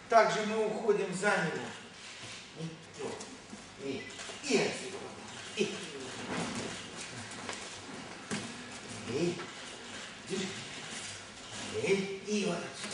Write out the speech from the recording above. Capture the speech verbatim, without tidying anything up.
Также мы уходим за него. И, и отсюда. И. И. Держи. И, и вот отсюда.